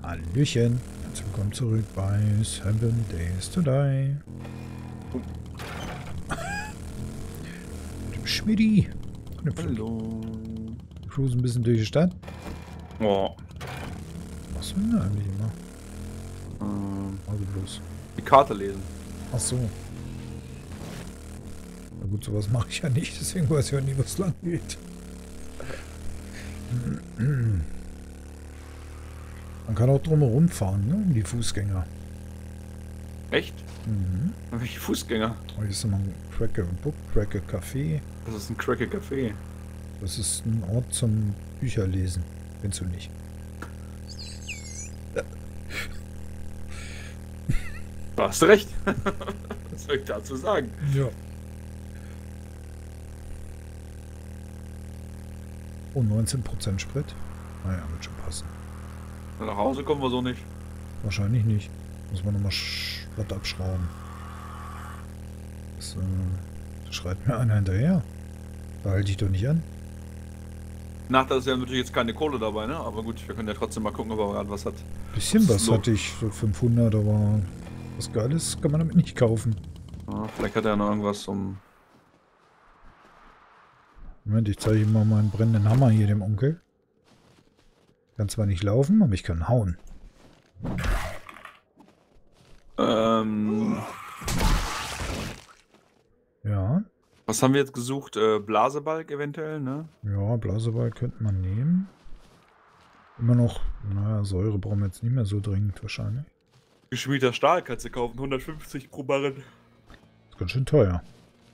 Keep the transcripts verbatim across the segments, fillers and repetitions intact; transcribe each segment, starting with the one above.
Hallöchen. Herzlich willkommen zurück bei Seven Days to Die. Mit dem Schmidti. Hallo. Wir cruisen ein bisschen durch die Stadt. Oh. Was will denn eigentlich immer? Ähm, Also bloß. die Karte lesen. Ach so. Na gut, sowas mache ich ja nicht, deswegen weiß ich ja nie, was lang geht. Man kann auch drumherum fahren, ne? Um die Fußgänger. Echt? Mhm. Welche Fußgänger? Oh, hier ist immer ein Cracker Book, Cracker Café. Das ist ein Cracker Café. Das ist ein Ort zum Bücherlesen. Kennst du nicht? Da hast du recht. Was soll ich dazu sagen? Ja. Oh, neunzehn Prozent Sprit. Naja, wird schon passen. Nach Hause kommen wir so nicht. Wahrscheinlich nicht. Muss man nochmal Schrott abschrauben. Das, äh, das schreit mir einer hinterher. Da halte ich doch nicht an. Nachteil ist ja natürlich jetzt keine Kohle dabei, ne? Aber gut, wir können ja trotzdem mal gucken, ob er gerade was hat. Bisschen was So. hatte ich, so fünfhundert, aber was Geiles kann man damit nicht kaufen. Ja, vielleicht hat er noch irgendwas um... Moment, ich zeige ihm mal meinen brennenden Hammer hier, dem Onkel. Kann zwar nicht laufen, aber ich kann hauen. Ähm... Ja. Was haben wir jetzt gesucht? Äh, Blasebalg eventuell, ne? Ja, Blaseball könnte man nehmen. Immer noch, naja, Säure brauchen wir jetzt nicht mehr so dringend wahrscheinlich. Geschmiedeter Stahl kannst du kaufen, hundertfünfzig pro Barren. Ist ganz schön teuer.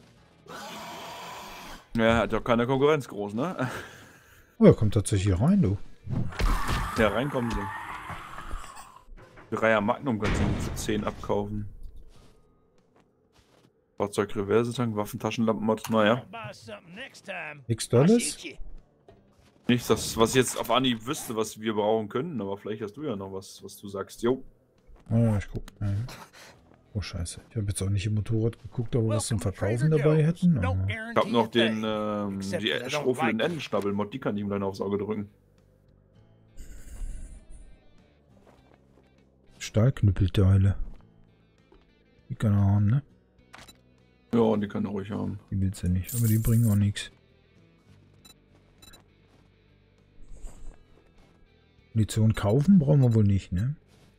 Ja, hat ja auch keine Konkurrenz groß, ne? Oh, er kommt tatsächlich hier rein, du. Ja, reinkommen sie. Dreier Magnum kannst du für zehn abkaufen. Fahrzeug-Reverse-Tank, Waffentaschenlampenmod, naja. Nix Dolles? Nichts, das, was ich jetzt auf Anhieb wüsste, was wir brauchen können, aber vielleicht hast du ja noch was, was du sagst. Jo. Oh, ich guck mal. Oh, scheiße. Ich habe jetzt auch nicht im Motorrad geguckt, ob wir was zum Verkaufen dabei hätten. Aber Ich hab noch den, ähm, die schroffenden Endenschnabbel-Mod, die kann ich ihm dann aufs Auge drücken. Stahlknüppelteile. Die kann er haben, ne? Ja, die kann er ruhig haben. Die willst du nicht, aber die bringen auch nichts. Munition kaufen brauchen wir wohl nicht, ne?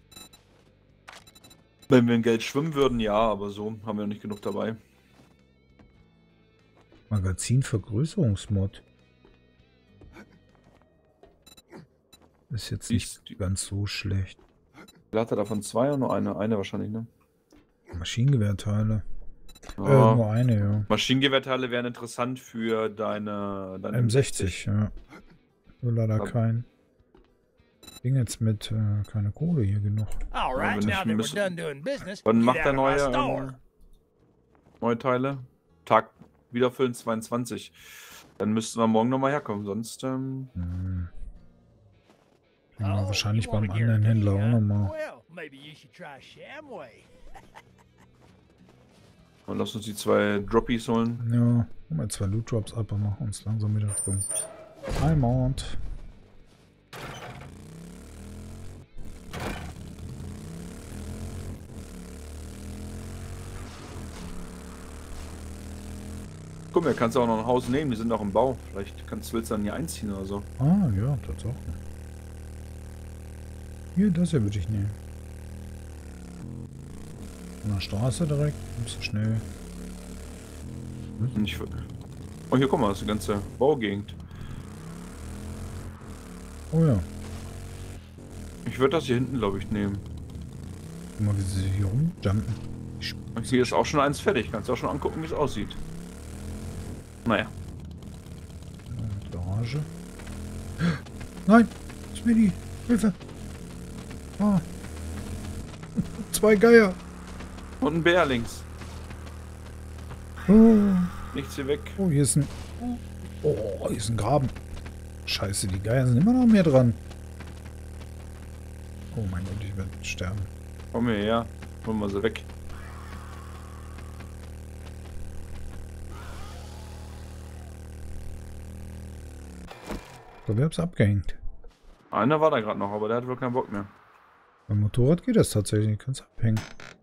Wenn wir in Geld schwimmen würden, ja, aber so haben wir nicht genug dabei. Magazinvergrößerungsmod. Ist jetzt nicht Die- ganz so schlecht. Hat er davon zwei oder nur eine? Eine wahrscheinlich, ne? Maschinengewehrteile. Ja. Äh, nur eine, ja. Maschinengewehrteile wären interessant für deine, deine M sechzig, ja. Nur leider Aber- kein. Ding jetzt mit äh, keine Kohle hier genug. All right, wenn now ich that we're müssen- done doing business, Wann get macht out der of my neue store. ähm, neue Teile? Tag wiederfüllen zweiundzwanzig. Dann müssten wir morgen nochmal herkommen, sonst ähm, Hm. Kriegen wir Oh, wahrscheinlich you want beim a anderen guarantee, Händler auch huh? nochmal. Well, maybe you should try Shamway. dann lass uns die zwei Droppies holen. Ja, holen wir zwei Loot Drops ab und machen uns langsam wieder drin. Heimat. Guck mal, kannst du auch noch ein Haus nehmen, die sind noch im Bau. Vielleicht kannst, willst du dann hier einziehen oder so. Ah, ja, Tatsache. Hier, das hier würde ich nehmen. An der Straße direkt, nicht so schnell. Und ich, oh, hier guck mal, das ist die ganze Baugegend. Oh ja. Ich würde das hier hinten, glaube ich, nehmen. Guck mal, wie sie hier rumjumpen. Ich Und hier ist auch schon eins fertig. Kannst du auch schon angucken, wie es aussieht. Naja. äh, Garage. Nein! Smitty! Hilfe! Ah! Zwei Geier! Und ein Bär links. Oh, Nichts hier weg. oh, hier ist ein... Oh, hier ist ein Graben. Scheiße, die Geier sind immer noch mehr dran. Oh mein Gott, ich werde sterben. Komm hierher. Holen wir sie weg. So, wer hab's abgehängt? Einer war da gerade noch, aber der hat wohl keinen Bock mehr. Beim Motorrad geht das tatsächlich, kannst abhängen.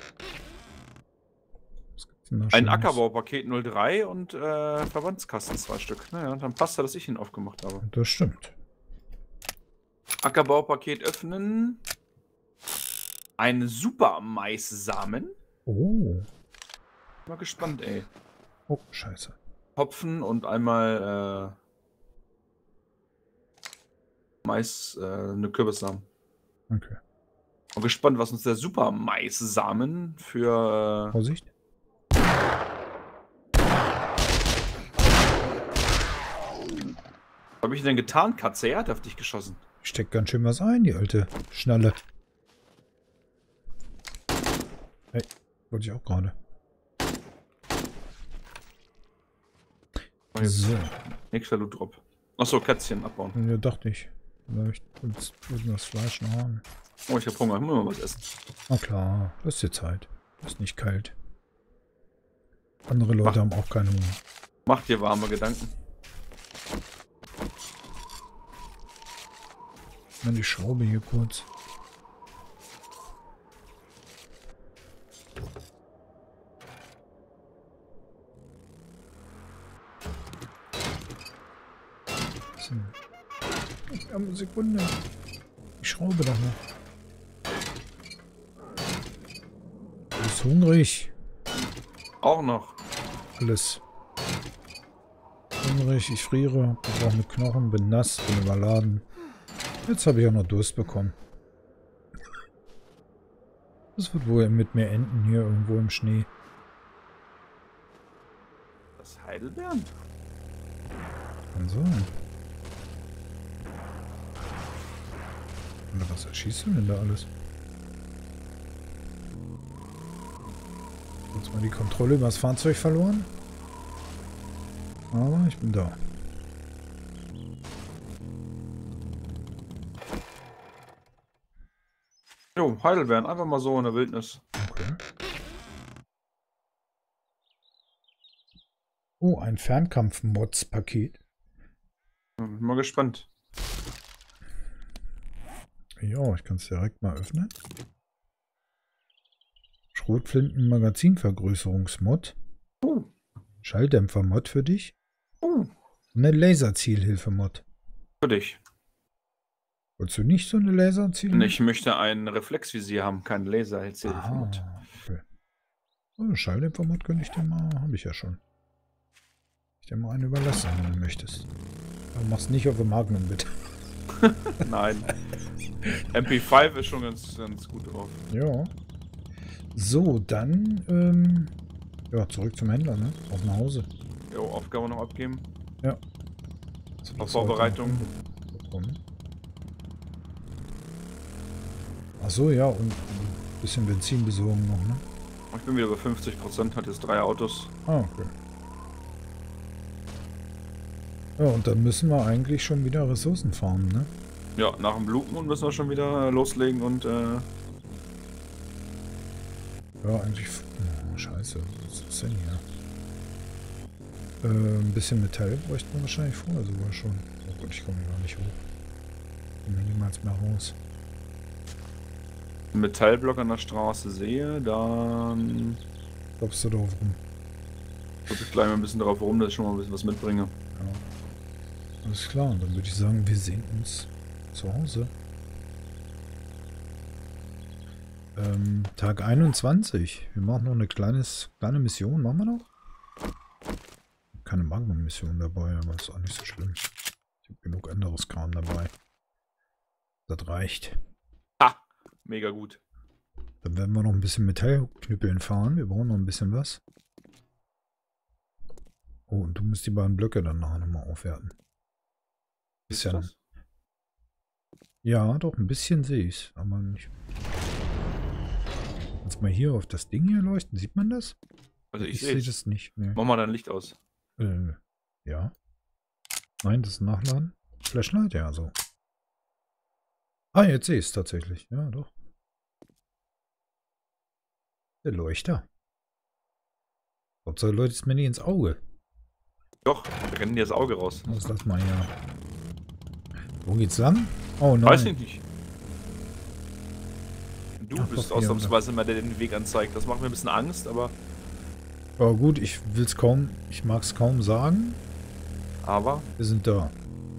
Was gibt's denn da Ein Schönes? Ackerbaupaket null drei und äh, Verbandskasten zwei Stück. Naja, dann passt ja, dass ich ihn aufgemacht habe. Das stimmt. Ackerbaupaket öffnen. Ein super Maissamen. Oh. Mal gespannt, ey. Oh, scheiße. Hopfen und einmal äh, Mais, äh, eine Kürbissamen. Okay. Mal gespannt, was uns der super Maissamen für. Äh, Vorsicht. Was habe ich denn getan, Katze? Er hat auf dich geschossen. Steckt ganz schön was ein, die alte Schnalle. Hey, wollte ich auch gerade. Oh, jetzt So, nächster Loot Drop. Achso, Kätzchen abbauen. ja, dachte ich. Vielleicht willst du das Fleisch noch haben. Oh, ich hab Hunger. Ich muss mal was essen. Na klar, das ist die Zeit. Ist nicht kalt. Andere Leute Mach. haben auch keinen Hunger. Mach dir warme Gedanken. Mal die Schraube hier kurz. So. Eine Sekunde. Die Schraube doch noch. Du bist hungrig. Auch noch. Alles. Hungrig, ich friere, ich brauche mit Knochen, bin nass, bin überladen. Jetzt habe ich auch noch Durst bekommen. Das wird wohl mit mir enden hier irgendwo im Schnee. Das Heidelbeeren? Kann sein. Oder was erschießt du denn da alles? Jetzt mal die Kontrolle über das Fahrzeug verloren. Aber ich bin da. Jo, Heidelbeeren. Einfach mal so in der Wildnis. Okay. Oh, ein Fernkampf-Mods-Paket. Bin mal gespannt. Ja, ich kann es direkt mal öffnen. Schrotflinten-Magazinvergrößerungsmod. Oh. Schalldämpfer-Mod für dich. Oh. Eine Laserzielhilfe-Mod. Für dich. Wolltest du nicht so eine Laserzielhilfe? Ich möchte ein Reflexvisier haben, kein Laser. Ah, okay. Oh, Schalldämpfer-Mod könnte ich dir mal, habe ich ja schon. Ich dir mal einen überlassen, wenn du möchtest. Aber mach's nicht auf dem Magnum, bitte. Nein. M P fünf ist schon ganz, ganz gut drauf. Ja. So, dann, ähm, ja, zurück zum Händler, ne? Auf nach Hause. Jo, Aufgabe noch abgeben. Ja. Auf Vorbereitung. Achso, ja, und ein bisschen Benzin besorgen noch, ne? Ich bin wieder bei fünfzig Prozent, hat jetzt drei Autos. Ah, okay. Ja, und dann müssen wir eigentlich schon wieder Ressourcen farmen, ne? Ja, nach dem Blue Moon müssen wir schon wieder loslegen und äh, ja, eigentlich... Oh, scheiße, was ist denn hier? Äh, ein bisschen Metall bräuchten wir wahrscheinlich vorher sogar schon. Oh Gott, ich komme gar nicht hoch. Ich komme niemals mehr raus. einen Metallblock an der Straße sehe, dann Glaubst du drauf rum? gucke ich gleich mal ein bisschen drauf rum, dass ich schon mal ein bisschen was mitbringe. Ja. Alles klar, dann würde ich sagen, wir sehen uns zu Hause. Ähm, Tag einundzwanzig. Wir machen noch eine kleines, kleine Mission. Machen wir noch? Keine Magnum-Mission dabei, aber ist auch nicht so schlimm. Ich habe genug anderes Kram dabei. Das reicht. Ha! Mega gut. Dann werden wir noch ein bisschen Metallknüppeln fahren. Wir brauchen noch ein bisschen was. Oh, und du musst die beiden Blöcke dann nachher nochmal aufwerten. Ist ja, das? ja, doch, ein bisschen sehe ich es, aber nicht. Kannst mal hier auf das Ding hier leuchten, sieht man das? Also ich, Ich sehe sehe es. das nicht. Nee. Mach mal dein Licht aus. Äh, ja. Nein, das ist Nachladen. Flashlight, ja, so. Ah, jetzt sehe ich es tatsächlich. Ja, doch. Der Leuchter. Gott sei Dank leuchtet es mir nicht ins Auge. Doch, wir rennen dir das Auge raus. Was das mal ja. Wo geht's lang? Oh nein. Weiß ich nicht. Du Ach, bist doch, ausnahmsweise immer der, der den Weg anzeigt. Das macht mir ein bisschen Angst, aber... Aber gut, ich will's kaum, ich mag's kaum sagen. Aber... Wir sind da.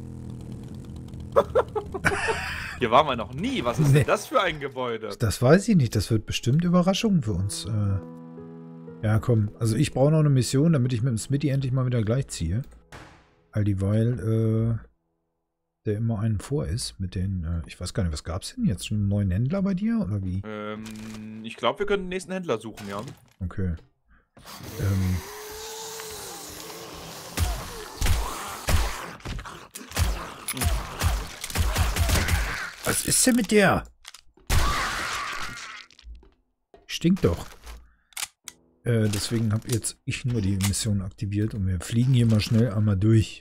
Hier waren wir noch nie. Was ist Nee. denn das für ein Gebäude? Das weiß ich nicht. Das wird bestimmt Überraschungen für uns. Äh, ja, komm. Also ich brauche noch eine Mission, damit ich mit dem Smitty endlich mal wieder gleich ziehe. All dieweil, äh, der immer einen vor ist mit den, äh, ich weiß gar nicht, was gab's denn jetzt? Schon einen neuen Händler bei dir oder wie? Ähm, ich glaube, wir können den nächsten Händler suchen, ja. Okay. Ähm. Was ist denn mit der? Stinkt doch. Äh, deswegen habe jetzt ich nur die Mission aktiviert und wir fliegen hier mal schnell einmal durch.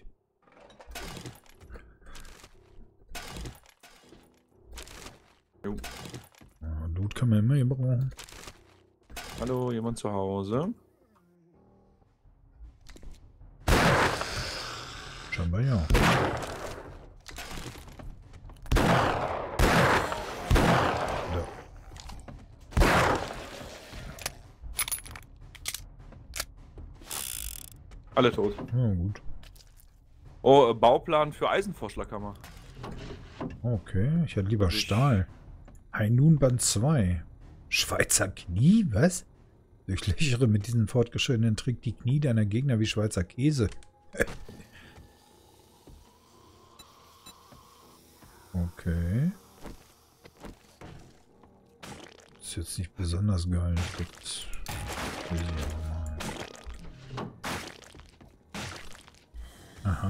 Jo. Ja, Loot kann man immer hier brauchen. Hallo, jemand zu Hause? Scheinbar ja. Da. Alle tot. Ja, gut. Oh, äh, Bauplan für Eisenvorschlaghammer. Okay, ich hätte lieber Also ich- Stahl. Hainun Band zwei. Schweizer Knie? Was? Durchlöchere mit diesem fortgeschrittenen Trick die Knie deiner Gegner wie Schweizer Käse. Okay. Ist jetzt nicht besonders geil. Ich glaub, das will ich aber mal. Aha.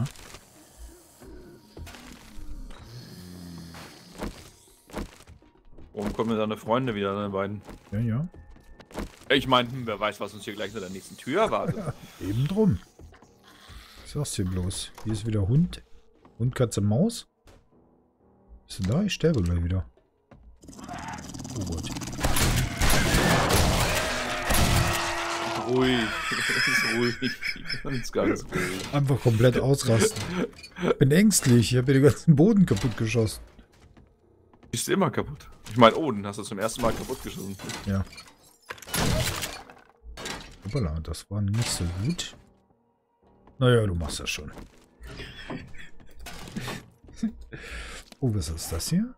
Warum kommen denn deine Freunde wieder, deine beiden? Ja, ja. Ich meine, hm, wer weiß, was uns hier gleich in der nächsten Tür erwartet. Eben drum. Was sagst du hier bloß? Hier ist wieder Hund. Hund, Katze, Maus. Bist du da? Ich sterbe gleich wieder. Oh Gott. Ruhig. Ist ruhig. Ganz, ganz ruhig. Einfach komplett ausrasten. Ich bin ängstlich. Ich habe hier den ganzen Boden kaputt geschossen. Ist immer kaputt. Ich meine, oh, den hast du zum ersten Mal kaputt geschossen. Ja. Hoppala, das war nicht so gut. Naja, du machst das schon. Oh, was ist das hier?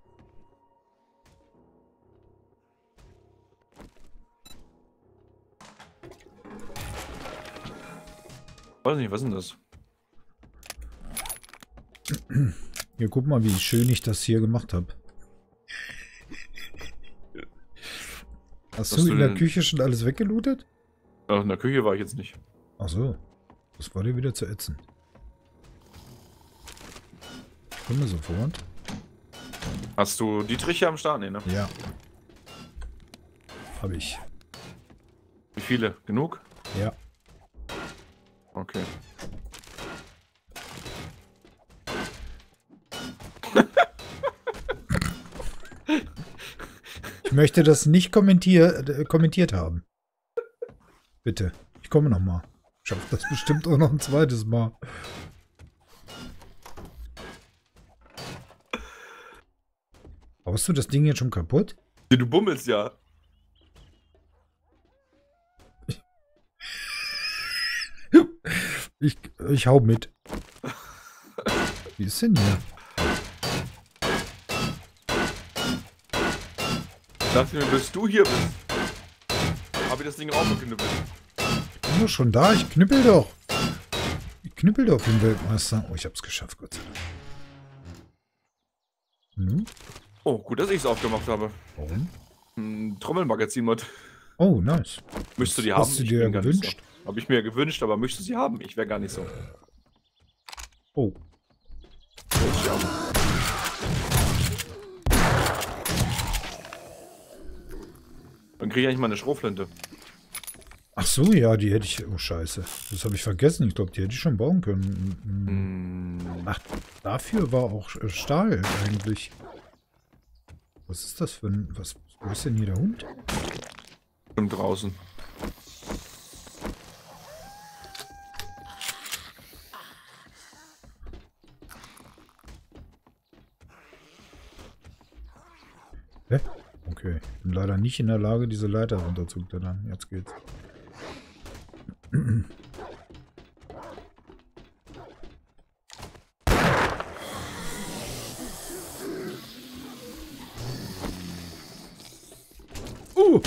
Weiß nicht, was ist denn das? Hier, guck mal, wie schön ich das hier gemacht habe. Hast Was du du in der denn- Küche schon alles weggelootet? Ach, in der Küche war ich jetzt nicht. Ach so. Das war dir wieder zu ätzend. Ich komme sofort. Hast du Dietrich hier am Start? Nee, ne? Ja. Habe ich. Wie viele? Genug? Ja. Okay. Ich möchte das nicht kommentier äh, kommentiert haben. Bitte. Ich komme nochmal. Ich schaffe das bestimmt auch noch ein zweites Mal. Baust du das Ding jetzt schon kaputt? Du bummelst ja. Ich, ich hau mit. Wie ist denn hier? Ich dachte mir, bis du hier bist, habe ich das Ding rausgeknüppelt. Ich bin doch schon da. Ich knüppel doch. Ich knüppel doch den Weltmeister. Oh, ich hab's geschafft, Gott sei Dank. Hm? Oh, gut, dass ich es aufgemacht habe. Warum? Ein Trommelmagazin-Mod. Oh, nice. Möchtest du die Hast haben? du Ich dir bin gar nicht gewünscht? So. Habe ich mir gewünscht, aber möchtest du sie haben? Ich wäre gar nicht so. Oh. Ja. Dann kriege ich eigentlich mal eine Schrotflinte. Ach so, ja, die hätte ich... Oh, scheiße. Das habe ich vergessen. Ich glaube, die hätte ich schon bauen können. Hm. Hm. Ach, dafür war auch äh, Stahl eigentlich. Was ist das für ein... Was, wo ist denn hier der Hund? Stimmt, draußen. Hä? Okay. Ich bin leider nicht in der Lage, diese Leiter runterzuklettern. Jetzt geht's. Uh!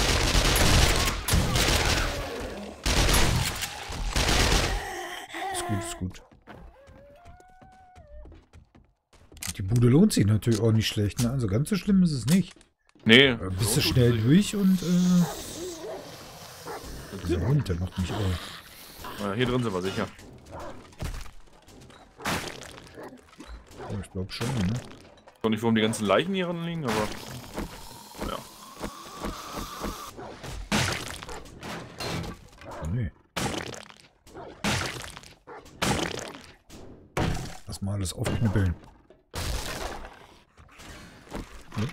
Ist gut, ist gut. Die Bude lohnt sich natürlich auch nicht schlecht, ne? Also ganz so schlimm ist es nicht. Nee. Äh, bist du schnell durch und äh. Dieser Hund, der macht mich auf. Ja, hier drin sind wir sicher. Ja, ich glaube schon, ne? Ich weiß nicht, warum die ganzen Leichen hier drin liegen, aber. Ja. Oh, nee. Lass mal alles aufknüppeln. Ne?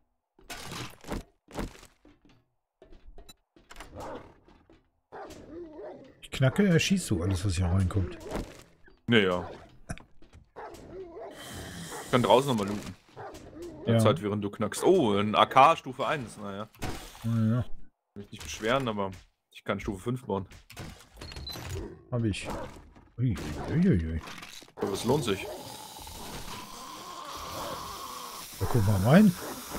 Ich knacke, erschießt du alles, was hier reinkommt. Nee, ja. Ich kann draußen nochmal looten. Ja. Zeit, während du knackst. Oh, ein A K Stufe eins. Naja. Naja, Ich will mich nicht beschweren, aber ich kann Stufe fünf bauen. hab ich. Ui, ui, ui, ui. Aber es lohnt sich. Da guck mal rein.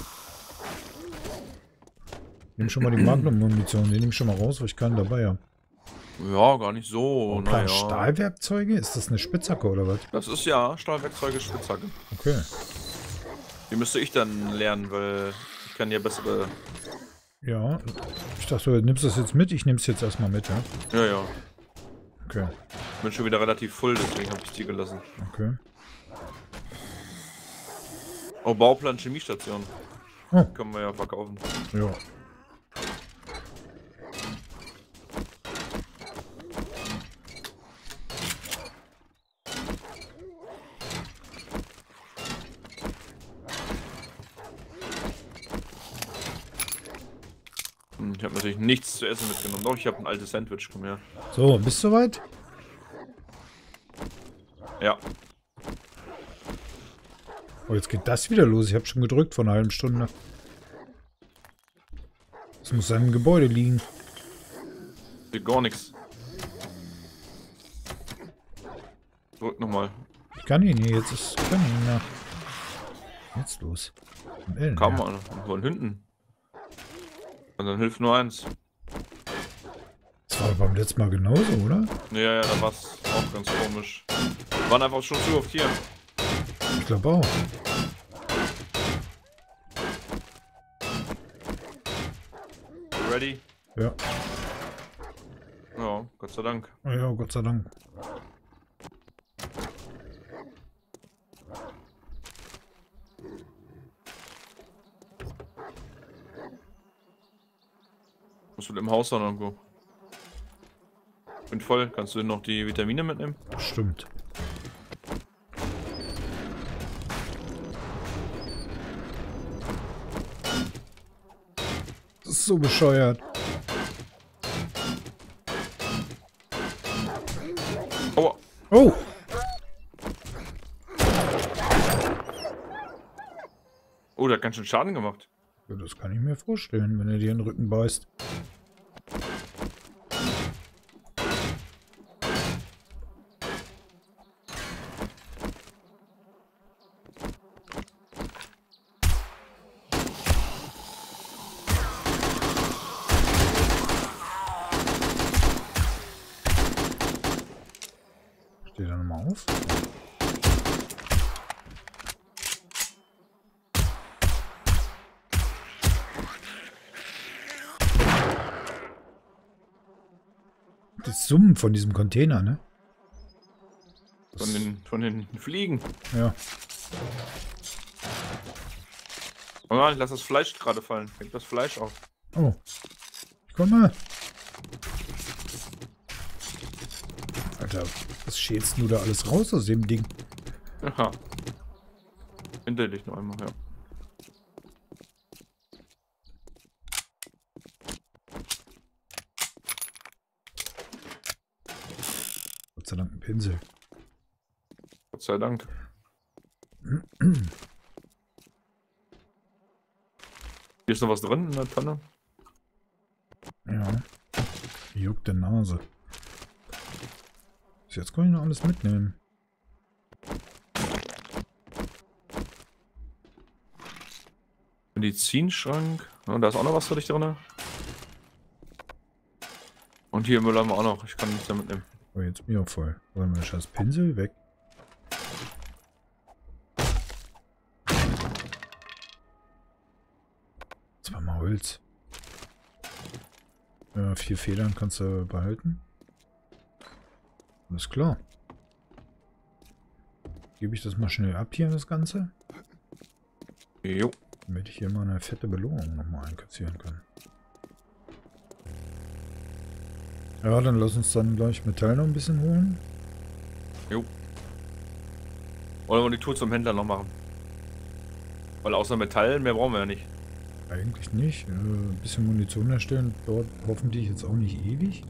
Nimm schon mal die Magnum-Munition, die nehme ich schon mal raus, weil ich keinen dabei habe. Ja, gar nicht so. Ein paar Naja. Stahlwerkzeuge? Ist das eine Spitzhacke oder was? Das ist ja Stahlwerkzeuge, Spitzhacke. Okay. Die müsste ich dann lernen, weil ich kann ja bessere. Ja, ich dachte, du nimmst das jetzt mit. Ich nehme es jetzt erstmal mit, ja? Ja, ja. Okay, Ich bin schon wieder relativ voll, deswegen habe ich die gelassen. okay. Oh, Bauplan Chemiestation. Oh. Können wir ja verkaufen. Ja. Hm, ich habe natürlich nichts zu essen mitgenommen. Doch, ich habe ein altes Sandwich. Komm her. So, bist du soweit? Ja. Oh, jetzt geht das wieder los. Ich habe schon gedrückt vor einer halben Stunde. Es muss an einem Gebäude liegen. Sieht gar nichts. Drück nochmal. Ich kann ihn hier. Jetzt ist kann ihn mehr. Jetzt los. L, Kam ja. mal von hinten. Und dann hilft nur eins. Das war beim letzten Mal genauso, oder? Ja, ja, da war es auch ganz komisch. Wir waren einfach schon zu oft hier. Ich glaube auch. Ready? Ja. Ja, Gott sei Dank. Oh ja, Gott sei Dank. Musst du im Haus sein irgendwo. Bin voll. Kannst du noch die Vitamine mitnehmen? Stimmt. Das ist so bescheuert. Aua. Oh! Oh, der hat ganz schön Schaden gemacht. Ja, das kann ich mir vorstellen, wenn er dir in den Rücken beißt. Steh da nochmal auf. Das Summen von diesem Container, ne? Von den, von den Fliegen. Ja. Oh nein, ich lass das Fleisch gerade fallen. Fängt das Fleisch auf. Oh. Ich komme. Alter, was schälst du da alles raus aus dem Ding? Aha. Hinter dich noch einmal, ja. Gott sei Dank ein Pinsel. Gott sei Dank. Hier ist noch was drin in der Tonne. Ja. Juckt die Nase. Bis jetzt kann ich noch alles mitnehmen. Medizinschrank. Ja, da ist auch noch was für dich drin. Und hier Müll haben wir auch noch. Ich kann nichts damit nehmen. Oh, jetzt bin ich auch voll. Wollen wir scheiß Pinsel weg? Zweimal Holz. Ja, vier Federn kannst du behalten. Alles klar. Gebe ich das mal schnell ab hier, das Ganze. Jo. Damit ich hier mal eine fette Belohnung nochmal einkassieren kann. Ja, dann lass uns dann gleich Metall noch ein bisschen holen. Jo. Wollen wir die Tour zum Händler noch machen? Weil außer Metall, mehr brauchen wir ja nicht. Eigentlich nicht. Äh, ein bisschen Munition herstellen, dort hoffentlich jetzt auch nicht ewig.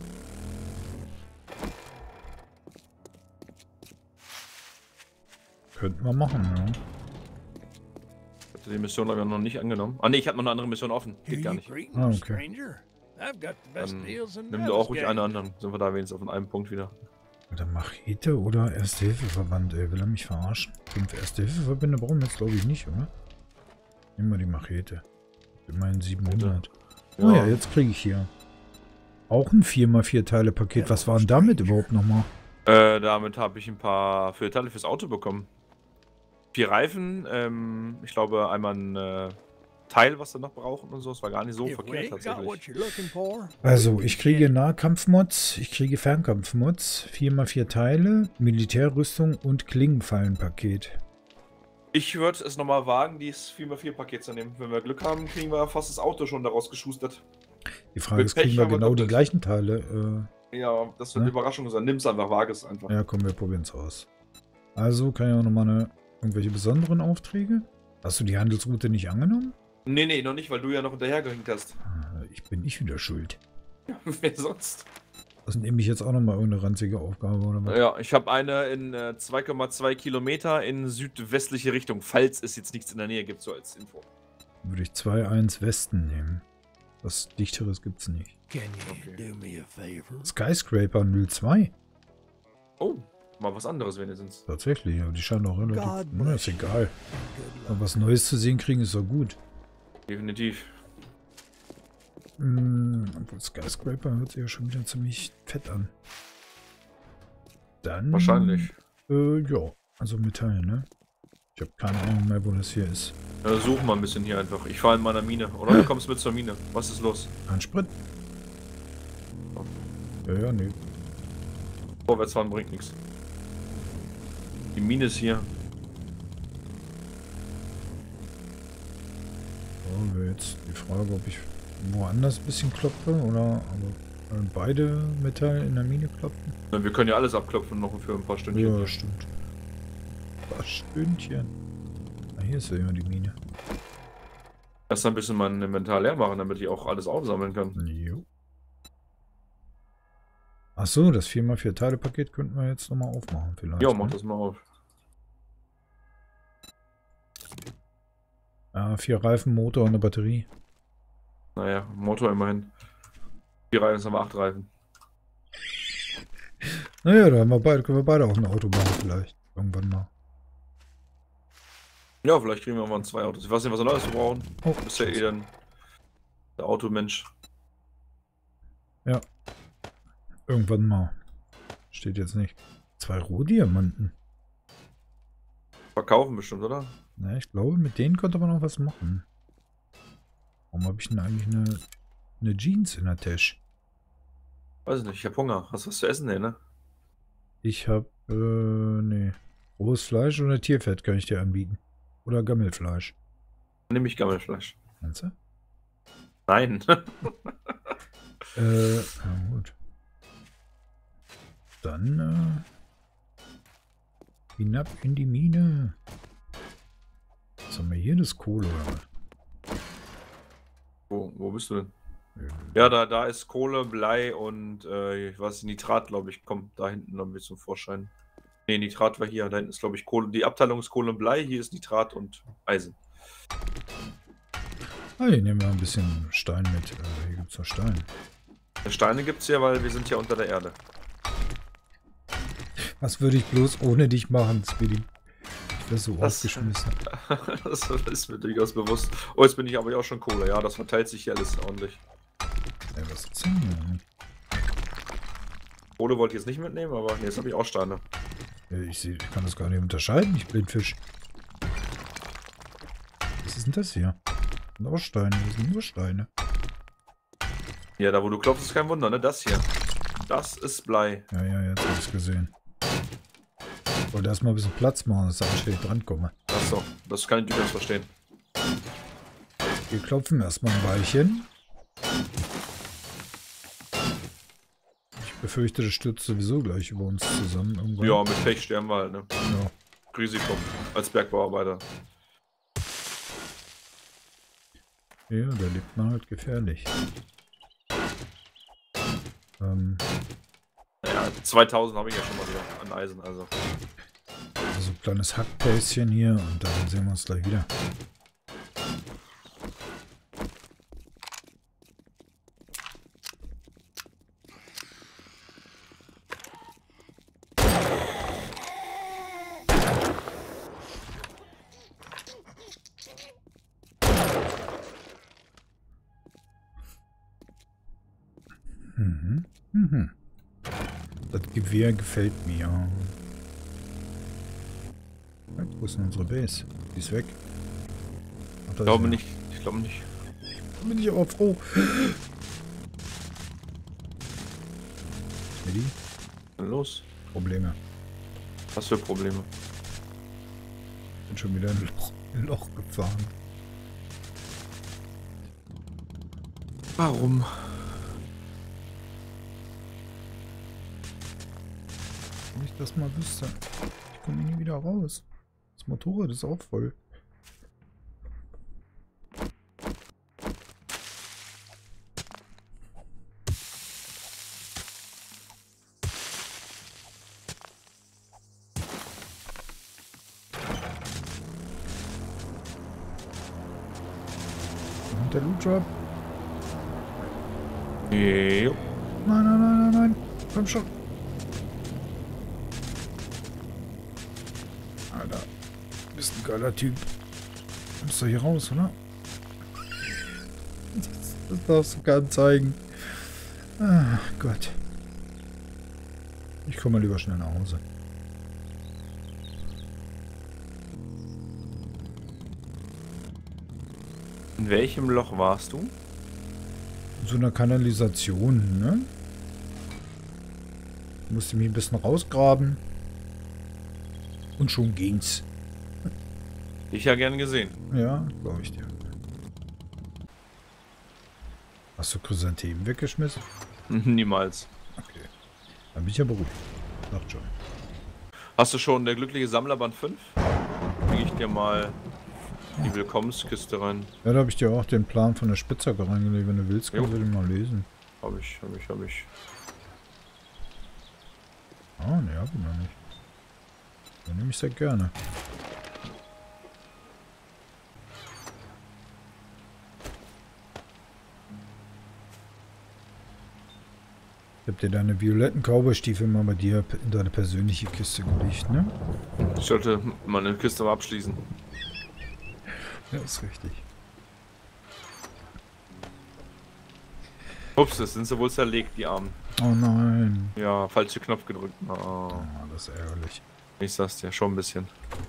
Könnten wir machen, ja. Ich hatte die Mission aber noch nicht angenommen. Ah ne, ich habe noch eine andere Mission offen. Geht gar nicht. Greetings, Ah, okay. stranger. I've got the best Dann deals in nimm du auch ruhig Nevsgate. eine anderen. Sind wir da wenigstens auf einem Punkt wieder. Oder Machete oder Erste-Hilfe-Verband, ey. Will er mich verarschen? Fünf Erste-Hilfe-Verbände brauchen wir jetzt, glaube ich, nicht, oder? Nehmen wir die Machete. Immerhin siebenhundert. Oh ja, jetzt kriege ich hier auch ein vier mal vier Teile Paket. Was war denn damit überhaupt nochmal? Äh, damit habe ich ein paar für Teile fürs Auto bekommen. Vier Reifen, ähm, ich glaube einmal ein äh, Teil, was wir noch brauchen und so. Es war gar nicht so If we verkehrt ain't got what tatsächlich. you're looking for, Also, ich kriege Nahkampfmods, ich kriege Fernkampfmods, vier mal vier Teile, Militärrüstung und Klingenfallenpaket. Ich würde es nochmal wagen, dieses vier mal vier Paket zu nehmen. Wenn wir Glück haben, kriegen wir fast das Auto schon daraus geschustert. Die Frage Mit ist, kriegen Pech wir haben wir genau die doppelt. gleichen Teile? Ja, das wird eine Ne? Überraschung sein. Nimm es einfach, wage es einfach. Äh, ja, komm, wir probieren es aus. Also, kann ich auch nochmal eine, irgendwelche besonderen Aufträge? Hast du die Handelsroute nicht angenommen? Nee, nee, noch nicht, weil du ja noch hinterhergehängt hast. Ah, ich bin nicht wieder schuld. Ja, wer sonst? Das nehme ich jetzt auch nochmal irgendeine ranzige Aufgabe, oder was? Ja, ich habe eine in äh, zwei Komma zwei Kilometer in südwestliche Richtung, falls es jetzt nichts in der Nähe gibt, so als Info. Würde ich zwei eins Westen nehmen. Was Dichteres gibt's nicht. can you Okay. do me a favor? Skyscraper null zwei. Oh, mal was anderes wenigstens. Tatsächlich, aber die scheinen auch relativ... God Na, bless ist you. egal. Good Aber luck. was Neues zu sehen kriegen ist doch gut. Definitiv. Hm, obwohl Skyscraper hört sich ja schon wieder ziemlich fett an. Dann... Wahrscheinlich. Äh, ja. Also Metall, ne? Ich habe keine Ahnung mehr, wo das hier ist. Ja, such mal ein bisschen hier einfach. Ich fahre in meiner Mine. Oder du kommst mit zur Mine. Was ist los? Ein Sprit? Ja, ja, nee. Vorwärts fahren bringt nichts. Die Mine ist hier. So, wäre jetzt die Frage, ob ich woanders ein bisschen klopfe oder aber äh, beide Metall in der Mine kloppen. Na, wir können ja alles abklopfen noch für ein paar Stündchen. Ja, stimmt. Ein paar Stündchen. Ah, hier ist ja immer die Mine. Erst ein bisschen mein Inventar leer machen, damit ich auch alles aufsammeln kann. Jo. Ach so, das vier mal vier Teile Paket könnten wir jetzt nochmal aufmachen vielleicht. Ja, mach ne? das mal auf. Ah, vier Reifen, Motor und eine Batterie. Naja, Motor immerhin. Die Reifen haben wir acht Reifen. Naja, da haben wir beide, können wir beide auch ein Auto bauen vielleicht. Irgendwann mal. Ja, vielleicht kriegen wir mal zwei Autos. Ich weiß nicht, was wir Neues wir brauchen. Oh, Du bist ja eh dann der Automensch. irgendwann mal. Steht jetzt nicht. Zwei Rohdiamanten. Verkaufen bestimmt, oder? Na, ich glaube, mit denen könnte man auch was machen. Warum habe ich denn eigentlich eine, eine Jeans in der Tasche? Weiß ich nicht, ich hab Hunger. Hast du was zu essen? Nee, ne? Ich habe, äh, nee. Rohes Fleisch oder Tierfett kann ich dir anbieten. Oder Gammelfleisch. Nimm ich Gammelfleisch. Meinst du? Nein. Äh, na gut. Dann, äh, hinab in die Mine. Was haben wir hier? Das Kohle, oder? wo, wo bist du denn? was? Ja, da, da ist Kohle, Blei und äh, ich weiß, Nitrat, glaube ich, kommt da hinten noch ein bisschen zum Vorschein. Ne, Nitrat war hier. Da hinten ist, glaube ich, Kohle. Die Abteilung ist Kohle und Blei. Hier ist Nitrat und Eisen. Ah, ich nehme mal ein bisschen Stein mit. Äh, hier gibt es noch Stein. Steine gibt's ja, weil wir sind ja unter der Erde. Was würde ich bloß ohne dich machen, Speedy? Ich wäre so Das- aufgeschmissen. Das ist mir durchaus bewusst. Oh, jetzt bin ich aber auch schon Kohle. Ja, das verteilt sich hier alles ordentlich. Ey, was ist denn hier? Kohle wollte ich jetzt nicht mitnehmen, aber nee, jetzt habe ich auch Steine. Ja, Ich, seh, ich kann das gar nicht unterscheiden, ich Blindfisch. Was ist denn das hier? Das sind auch Steine, das sind nur Steine. Ja, da wo du klopfst, ist kein Wunder, ne? Das hier. Das ist Blei. Ja, ja, jetzt habe ich es gesehen. Ich wollte erstmal ein bisschen Platz machen, dass ich anständig drankomme. Achso, das kann ich durchaus verstehen. Wir klopfen erstmal ein Weilchen. Ich befürchte, das stürzt sowieso gleich über uns zusammen irgendwann. Ja, mit Pech sterben wir halt, ne? Ja. Risiko als Bergbauarbeiter. Ja, da lebt man halt gefährlich. Ähm, Ja, zweitausend habe ich ja schon mal wieder an Eisen, also. also ein kleines Hackpäuschen hier und dann sehen wir uns gleich wieder. Mhm. Mhm. Das Gewehr gefällt mir. Ja, wo ist denn unsere Base? Die ist weg. Ach, da Ich ist glaube sie. nicht. Ich glaube nicht. Da bin ich aber froh. Eddie, Was ist los? Probleme. Was für Probleme? Bin schon wieder in ein Loch, in ein Loch gefahren. Warum? Wenn ich das mal wüsste. Ich komme nie wieder raus. Das Motorrad ist auch voll. Und der Loot Drop. Jo. Nein, nein, nein, nein, nein. Komm schon. Alter. Bist ein geiler Typ. Kommst du hier raus, oder? Das, das darfst du gar nicht zeigen. Ah, Gott. Ich komme mal lieber schnell nach Hause. In welchem Loch warst du? In so einer Kanalisation, ne? Musste mich ein bisschen rausgraben. Und schon ging's. Ich ja gern gesehen. Ja, glaube ich dir. Hast du Chrysanthemen weggeschmissen? Niemals. Okay. Dann bin ich ja beruhigt. Sagt schon. Hast du schon der glückliche Sammler Band fünf? Kriege ich dir mal die Willkommenskiste rein. Ja, da habe ich dir auch den Plan von der Spitzhacke reingelegt. Wenn du willst, kannst Jo. du den mal lesen. Hab ich, hab ich, hab ich. Ah, ne, hab ich noch nicht. Den nehme ich sehr gerne. Ich hab dir deine violetten Cowboy-Stiefel mal bei dir in deine persönliche Kiste gelegt, ne? Ich sollte meine Kiste mal abschließen. Ja, ist richtig. Ups, das sind sie wohl zerlegt, die Armen. Oh nein. Ja, falsche Knopf gedrückt. Oh, Ah, das ist ärgerlich. ich sag's dir, schon ein bisschen.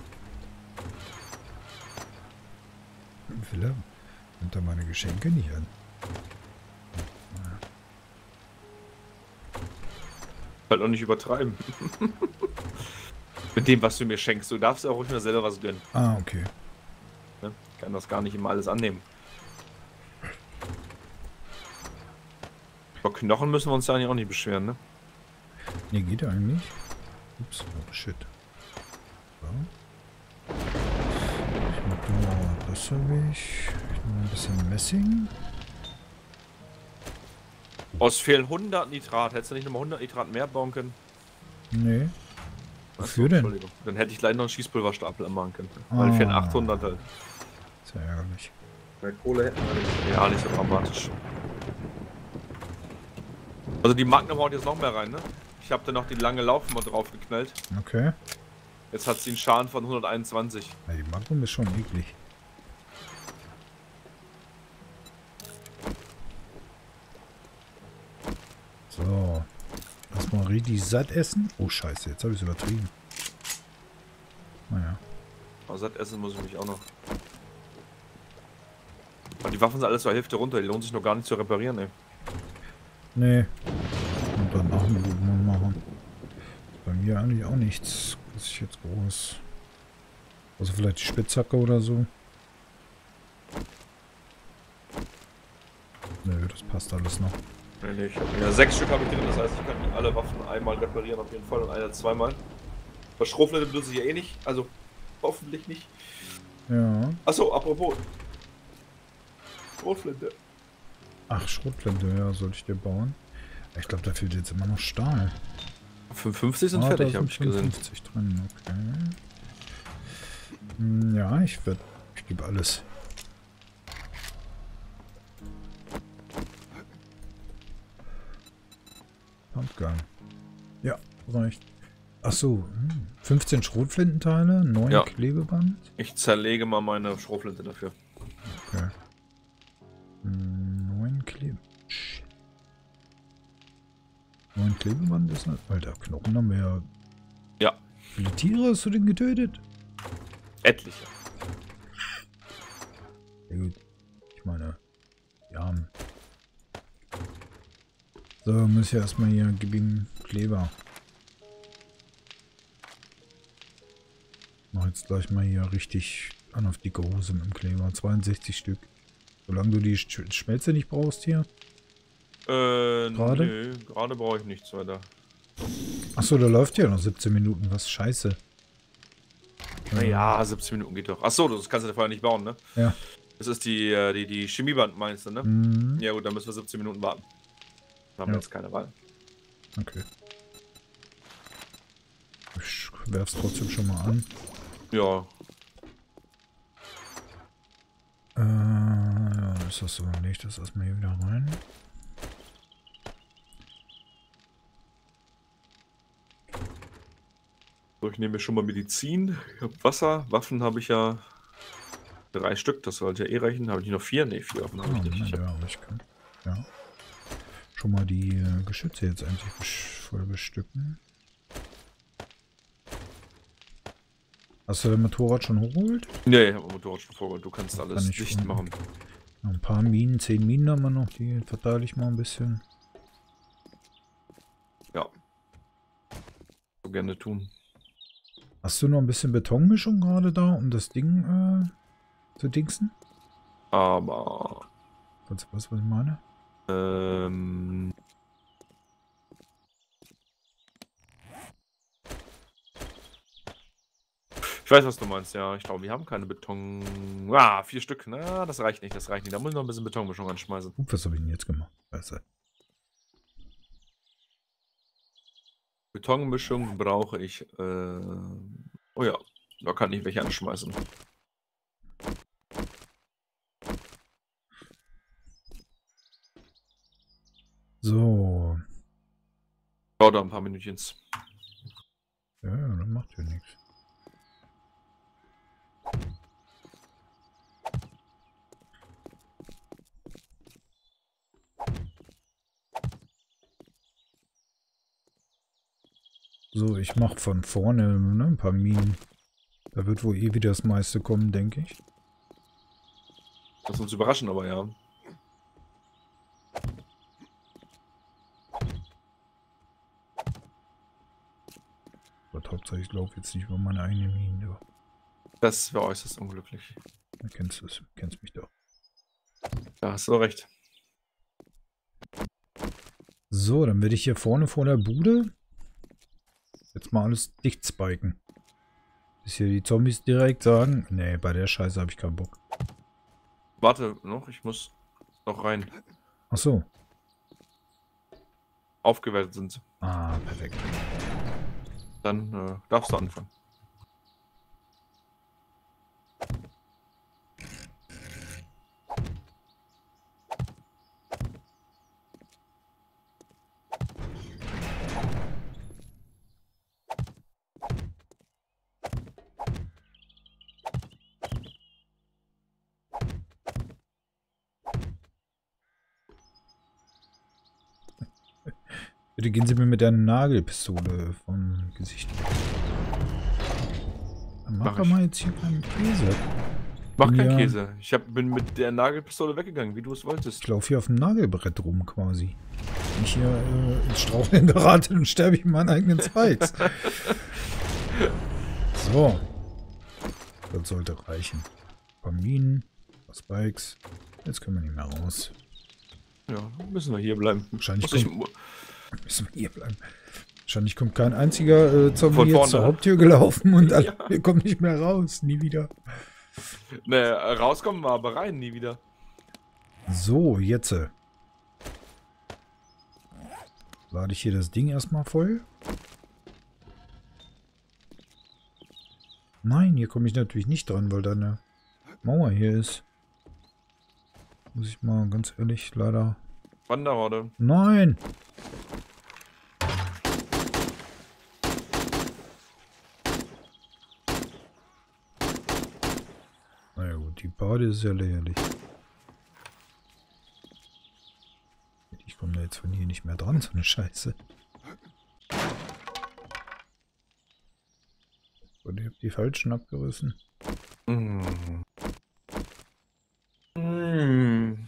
Will er? Nimmt er meine Geschenke nicht an? Halt auch nicht übertreiben. Mit dem, was du mir schenkst. Du darfst ja auch ruhig mal selber was gönnen. Ah, okay. Ne? Ich kann das gar nicht immer alles annehmen. Über Knochen müssen wir uns da eigentlich auch nicht beschweren, ne? Nee, geht eigentlich. Ups, oh shit. So. Ich mach da, das habe ich. Ich nehme ein bisschen Messing. Aus fehlen hundert Nitrat. Hättest du nicht nochmal hundert Nitrat mehr bauen können? Nee. Achso, Wofür denn? Entschuldigung. Dann hätte ich gleich noch einen Schießpulverstapel machen können. Ah. Weil fehlen achthundert halt. Sehr ärgerlich. Mehr Kohle hätten wir nicht. Ja, nicht so dramatisch. Also die Magnum haut jetzt noch mehr rein, ne? Ich habe da noch die lange Laufe mal drauf geknallt. Okay. Jetzt hat sie einen Schaden von hunderteinundzwanzig. Ja, die Magnum ist schon eklig. So. Erstmal richtig satt essen. Oh scheiße, jetzt habe ich es übertrieben. Naja. Aber satt essen muss ich mich auch noch. Aber die Waffen sind alles zur Hälfte runter, die lohnt sich noch gar nicht zu reparieren, ey. Nee. Und dann nach dem Blumen machen. Bei mir eigentlich auch nichts. Das ist jetzt groß. Also vielleicht die Spitzhacke oder so. Nö, das passt alles noch. Nee, nee, ich hab, ja, sechs Stück habe ich drin, das heißt, ich kann alle Waffen einmal reparieren auf jeden Fall und eine zweimal. Bei Schrotflinte benutze ich ja eh nicht, also hoffentlich nicht. Ja. Achso, apropos. Schrotflinte. Ach, Schrotflinte, ja, sollte ich dir bauen. Ich glaube, da fehlt jetzt immer noch Stahl. fünfundfünfzig sind Ah, fertig, da habe sind ich gesehen. fünfundfünfzig drin, okay. Hm, ja, ich werde, ich gebe alles. Pumpgun. Ja, reicht. Ach so, hm, fünfzehn Schrotflintenteile, neun Ja. Klebeband. Ich zerlege mal meine Schrotflinte dafür. Okay. Hm, neun Klebe. neun Klebeband ist halt. Alter, Knochen haben wir ja. Ja. Wie viele Tiere hast du denn getötet? Etliche. Ja gut. Ich meine, ja. So, muss ich erstmal hier, gib ihm Kleber. Mach jetzt gleich mal hier richtig an auf dicke Hose mit dem Kleber. zweiundsechzig Stück. Solange du die Sch Schmelze nicht brauchst hier. Äh, Gerade? nö, gerade brauche ich nichts weiter. Achso, da läuft ja noch siebzehn Minuten. Was scheiße. Naja, siebzehn Minuten geht doch. Achso, das kannst du vorher nicht bauen, ne? Ja. Das ist die, äh, die, die Chemieband, meinst du, ne? Mhm. Ja gut, dann müssen wir siebzehn Minuten warten. Dann haben Ja. wir jetzt keine Wahl. Okay. Ich werf's trotzdem schon mal an. Ja. Äh, ja, ist das so? Leg ich das erstmal hier wieder rein. So, ich nehme mir schon mal Medizin. Ich habe Wasser. Waffen habe ich ja drei Stück. Das sollte ja eh reichen. Habe ich noch vier? Ne, vier Waffen habe ich Oh, nicht. Ich ja, hab, aber ich kann. Ja. Schon mal die äh, Geschütze jetzt endlich besch- voll bestücken. Hast du dein Motorrad schon hochgeholt? nee, ich habe mein Motorrad schon vorgeholt. Du kannst Kann alles ich dicht schon. machen. Noch ein paar Minen, zehn Minen haben wir noch, die verteile ich mal ein bisschen. Ja. So gerne tun. Hast du noch ein bisschen Betonmischung gerade da, um das Ding äh, zu dingsen? Aber. Weißt du was, was ich meine? Ähm. Ich weiß, was du meinst, ja. Ich glaube, wir haben keine Beton. Ah, vier Stück. Na, das reicht nicht, das reicht nicht. Da muss ich noch ein bisschen Betonmischung anschmeißen. Gut, was habe ich denn jetzt gemacht? Scheiße. Betonmischung brauche ich. Äh... Oh ja, da kann ich welche anschmeißen. So. Dauert da ein paar Minütchens. Ja, ja, das macht ja nichts. So, ich mache von vorne ne, ein paar Minen. Da wird wohl eh wieder das meiste kommen, denke ich. Das uns überraschen, aber ja. Aber hauptsächlich ich laufe jetzt nicht über meine eigenen Minen. Du, Das wäre äußerst unglücklich. du kennst es, kennst mich doch. Da hast du recht. So, dann werde ich hier vorne vor der Bude jetzt mal alles dicht spiken. Bis hier die Zombies direkt sagen, nee, bei der Scheiße habe ich keinen Bock. Warte noch, ich muss noch rein. Ach so. Aufgewertet sind sie. Ah, perfekt. Dann äh, darfst du anfangen. Bitte gehen Sie mir mit der Nagelpistole vom Gesicht. Dann mach Mach doch ich. mal jetzt hier keinen Käse. Mach Bin keinen ja- Käse. Ich hab, bin mit der Nagelpistole weggegangen, wie du es wolltest. Ich laufe hier auf dem Nagelbrett rum quasi. Wenn ich hier äh, ins Straucheln gerate, dann sterbe ich in meinen eigenen Spikes. So. Das sollte reichen. Ein paar Minen, ein paar Spikes. Jetzt können wir nicht mehr raus. Ja, müssen wir hier bleiben. Wahrscheinlich Muss ich, kommt, müssen wir hier bleiben. Wahrscheinlich kommt kein einziger äh, Zombie Von jetzt vorne. zur Haupttür gelaufen und alle, Ja. wir kommen nicht mehr raus. Nie wieder. ne, rauskommen wir aber rein, nie wieder. So, jetzt. äh, Lade ich hier das Ding erstmal voll. Nein, hier komme ich natürlich nicht dran, weil da eine Mauer hier ist. Muss ich mal ganz ehrlich leider... Wanderhorde. Nein! Na ja gut, die Bade ist ja lächerlich. Ich komme da jetzt von hier nicht mehr dran, so eine Scheiße. Und ich habe die falschen abgerissen. Mm. Mm.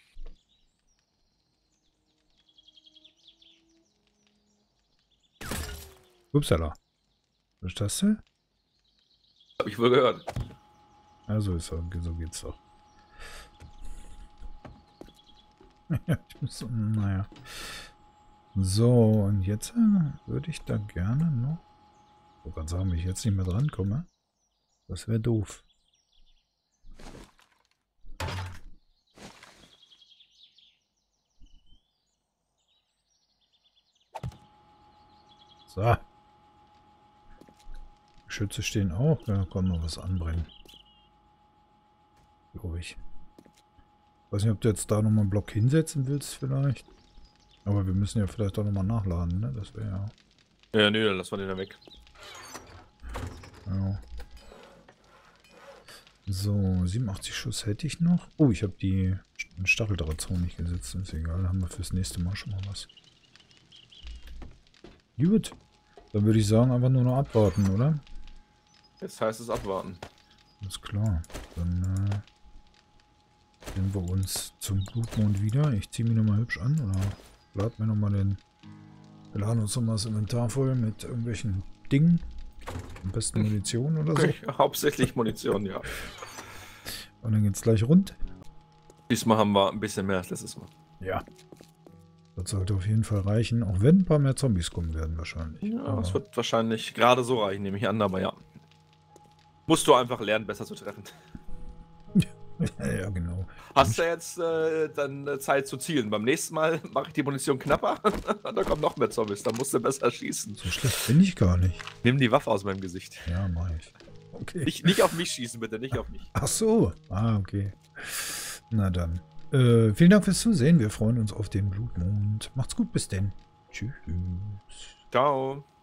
Upsala. Was ist das denn? Hab ich wohl gehört. Ja, so ist so, so geht's doch. Ich muss, naja. So, und jetzt äh, würde ich da gerne noch... Ich wollte gerade sagen, wenn ich jetzt nicht mehr drankomme. Das wäre doof. So. Geschütze stehen auch. Da kann noch was anbringen. Glaube ich. Weiß nicht, ob du jetzt da nochmal einen Block hinsetzen willst vielleicht. Aber wir müssen ja vielleicht auch nochmal nachladen, ne? Das wäre ja... Ja, nö, dann lassen wir den da weg. Ja. So, siebenundachtzig Schuss hätte ich noch. Oh, ich habe die Stacheldrahtzone nicht gesetzt. Ist egal, haben wir fürs nächste Mal schon mal was. Gut. Dann würde ich sagen, einfach nur noch abwarten, oder? Jetzt heißt es abwarten. Alles klar. Dann äh, sehen wir uns zum Blutmond wieder. Ich ziehe mich nochmal hübsch an oder lade mir nochmal den... Wir laden uns nochmal das Inventar voll mit irgendwelchen Dingen. Am besten Munition oder so. Hauptsächlich Munition, ja. Und dann geht's gleich rund. Diesmal haben wir ein bisschen mehr als letztes Mal. Ja. Das sollte auf jeden Fall reichen, auch wenn ein paar mehr Zombies kommen werden wahrscheinlich. Ja, Aber es wird wahrscheinlich gerade so reichen, nehme ich an, aber ja. Musst du einfach lernen, besser zu treffen. ja, genau. Hast du jetzt äh, dann äh, Zeit zu zielen? Beim nächsten Mal mache ich die Munition knapper, da kommen noch mehr Zombies, dann musst du besser schießen. So schlecht bin ich gar nicht. Nimm die Waffe aus meinem Gesicht. Ja, mach ich. Okay. Nicht, nicht auf mich schießen, bitte, nicht auf mich. Ach so. Ah, okay. Na dann. Äh, vielen Dank fürs Zusehen. Wir freuen uns auf den Blutmond. Macht's gut, bis denn. Tschüss. Ciao.